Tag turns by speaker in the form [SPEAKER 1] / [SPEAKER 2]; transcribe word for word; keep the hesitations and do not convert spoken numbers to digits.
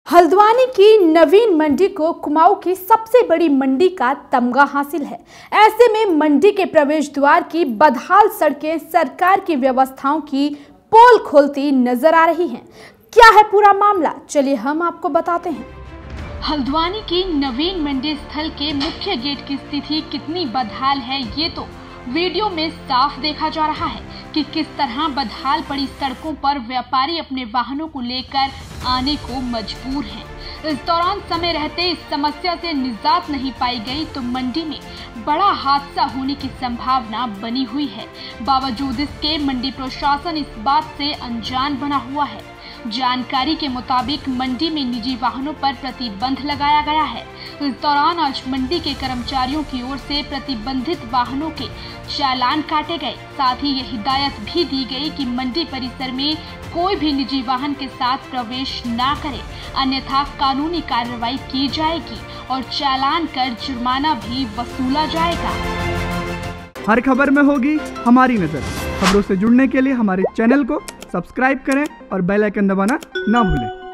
[SPEAKER 1] हल्द्वानी की नवीन मंडी को कुमाऊं की सबसे बड़ी मंडी का तमगा हासिल है। ऐसे में मंडी के प्रवेश द्वार की बदहाल सड़कें सरकार की व्यवस्थाओं की पोल खोलती नजर आ रही हैं। क्या है पूरा मामला, चलिए हम आपको बताते हैं। हल्द्वानी की नवीन मंडी स्थल के मुख्य गेट की स्थिति कितनी बदहाल है, ये तो वीडियो में साफ देखा जा रहा है कि किस तरह बदहाल पड़ी सड़कों पर व्यापारी अपने वाहनों को लेकर आने को मजबूर हैं। इस दौरान समय रहते इस समस्या से निजात नहीं पाई गई तो मंडी में बड़ा हादसा होने की संभावना बनी हुई है। बावजूद इसके मंडी प्रशासन इस बात से अनजान बना हुआ है। जानकारी के मुताबिक मंडी में निजी वाहनों पर प्रतिबंध लगाया गया है। इस दौरान आज मंडी के कर्मचारियों की ओर से प्रतिबंधित वाहनों के चालान काटे गए। साथ ही यह हिदायत भी दी गई कि मंडी परिसर में कोई भी निजी वाहन के साथ प्रवेश ना करे, अन्यथा कानूनी कार्रवाई की जाएगी और चालान कर जुर्माना भी वसूला जाएगा।
[SPEAKER 2] हर खबर में होगी हमारी नजर। खबरों से जुड़ने के लिए हमारे चैनल को सब्सक्राइब करें और बेल आइकन दबाना ना भूलें।